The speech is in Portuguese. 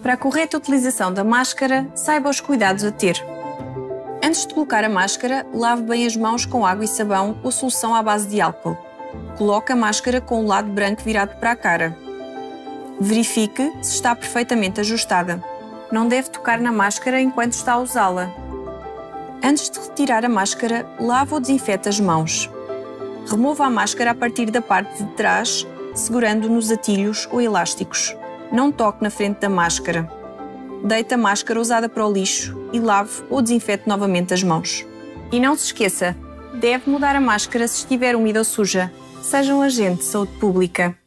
Para a correta utilização da máscara, saiba os cuidados a ter. Antes de colocar a máscara, lave bem as mãos com água e sabão ou solução à base de álcool. Coloque a máscara com o lado branco virado para a cara. Verifique se está perfeitamente ajustada. Não deve tocar na máscara enquanto está a usá-la. Antes de retirar a máscara, lave ou desinfete as mãos. Remova a máscara a partir da parte de trás, segurando nos atilhos ou elásticos. Não toque na frente da máscara. Deite a máscara usada para o lixo e lave ou desinfete novamente as mãos. E não se esqueça, deve mudar a máscara se estiver úmida ou suja. Seja um agente de saúde pública.